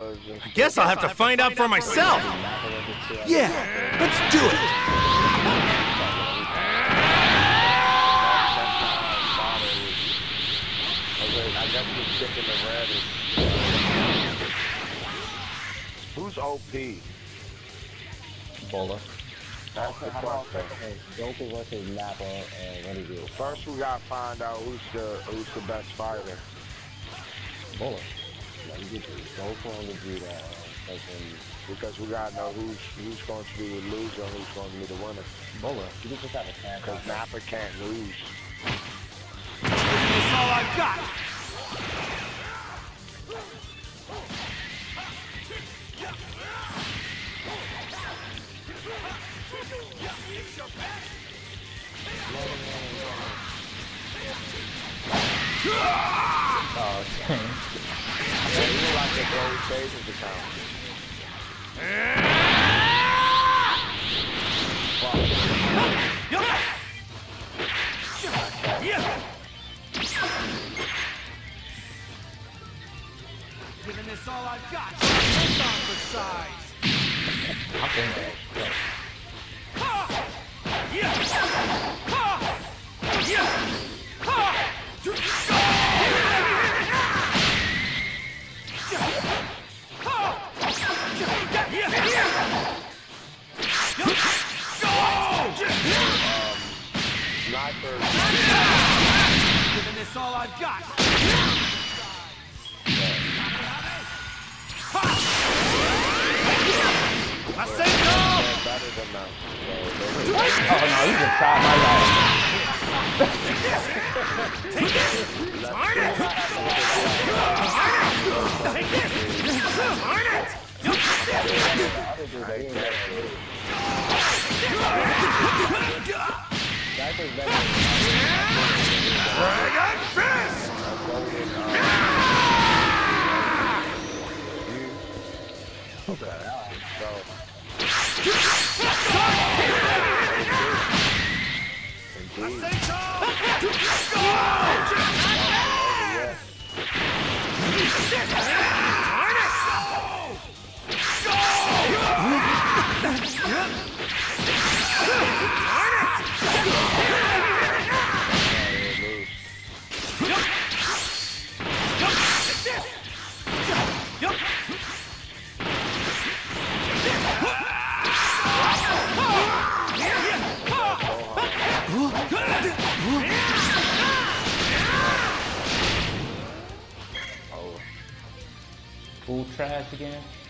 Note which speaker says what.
Speaker 1: I guess I'll have to find out for myself. Yeah, let's do it.
Speaker 2: I guess the stick in the red is... Who's OP?
Speaker 3: Bowler.
Speaker 2: That's the question.
Speaker 3: Joker versus Nappa and Renegade.
Speaker 2: First, we gotta find out who's the best fighter.
Speaker 3: Bowler. Let me get you. Joker on the do that.
Speaker 2: Because we gotta know who's going to be the loser and who's going to be the winner.
Speaker 3: Bowler. You can just have a chance.
Speaker 2: Because Nappa can't lose.
Speaker 1: That's all I've got.
Speaker 3: Oh, dang.
Speaker 2: Yeah, you like the gold savings account.
Speaker 1: Giving this all I've got. Hands on for size.
Speaker 3: I'm thinking that.
Speaker 1: Giving this all I've got. I say no!
Speaker 2: Better than that.
Speaker 3: Oh no, you just tried my life.
Speaker 1: Take this! Darn it! Take this! Darn it! Dragon Fist!
Speaker 3: Full trash again.